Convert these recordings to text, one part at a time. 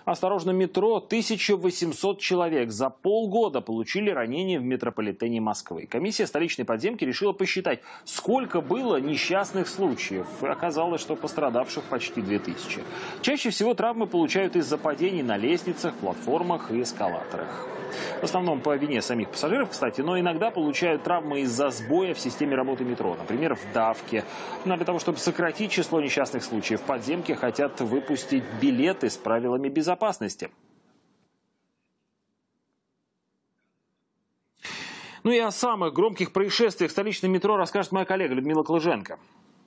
Осторожно, метро. 1800 человек за полгода получили ранения в метрополитене Москвы. Комиссия столичной подземки решила посчитать, сколько было несчастных случаев. И оказалось, что пострадавших почти 2000. Чаще всего травмы получают из-за падений на лестницах, платформах и эскалаторах. В основном по вине самих пассажиров, кстати, но иногда получают травмы из-за сбоя в системе работы метро. Например, в давке. Но для того, чтобы сократить число несчастных случаев, подземки хотят выпустить билеты с правилами безопасности. Ну и о самых громких происшествиях в столичном метро расскажет моя коллега Людмила Клыженко.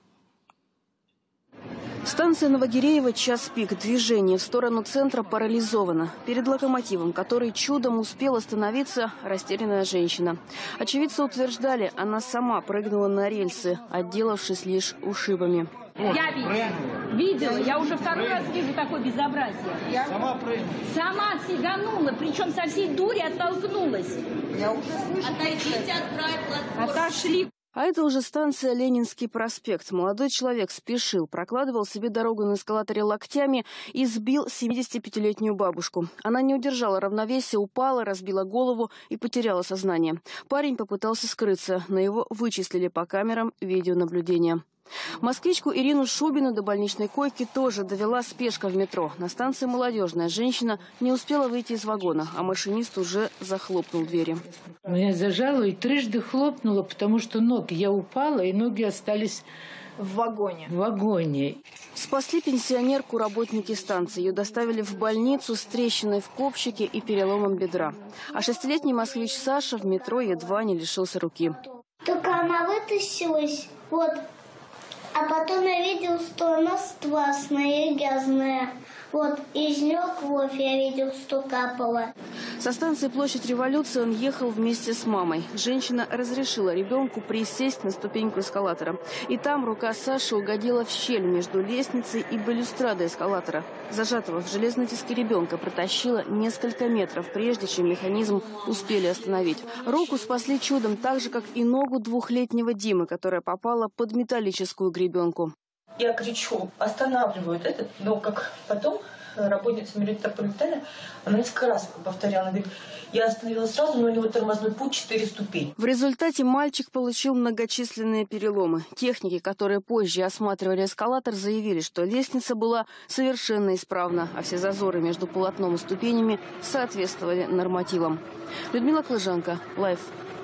Станция Новогиреево, час пик. Движение в сторону центра парализовано. Перед локомотивом, который чудом успел остановиться, растерянная женщина. Очевидцы утверждали, она сама прыгнула на рельсы, отделавшись лишь ушибами. Я видела, я уже второй раз вижу такое безобразие. Сама прыгнула. Сама сиганула, причем со всей дури оттолкнулась. Я уже слышу. Отойдите от края платформы. Отошли. А это уже станция Ленинский проспект. Молодой человек спешил, прокладывал себе дорогу на эскалаторе локтями и сбил 75-летнюю бабушку. Она не удержала равновесия, упала, разбила голову и потеряла сознание. Парень попытался скрыться, но его вычислили по камерам видеонаблюдения. Москвичку Ирину Шубину до больничной койки тоже довела спешка в метро. На станции «Молодежная» женщина не успела выйти из вагона, а машинист уже захлопнул двери. Я зажала и трижды хлопнула, потому что я упала, и ноги остались в вагоне. Спасли пенсионерку работники станции. Ее доставили в больницу с трещиной в копчике и переломом бедра. А 6-летний москвич Саша в метро едва не лишился руки. Только она вытащилась, вот. А потом я видел, что она страшная и грязная. Вот, из нее кровь я видел, что капала. Со станции Площадь Революции он ехал вместе с мамой. Женщина разрешила ребенку присесть на ступеньку эскалатора. И там рука Саши угодила в щель между лестницей и балюстрадой эскалатора. Зажатого в железной тиске ребенка протащило несколько метров, прежде чем механизм успели остановить. Руку спасли чудом, так же, как и ногу 2-летнего Димы, которая попала под металлическую гребенку. Я кричу, останавливают этот, но как потом работница метрополитена, она несколько раз повторяла, она говорит, я остановилась сразу, но у него тормозной путь 4 ступени. В результате мальчик получил многочисленные переломы. Техники, которые позже осматривали эскалатор, заявили, что лестница была совершенно исправна, а все зазоры между полотном и ступенями соответствовали нормативам. Людмила Клыженко, Лайф.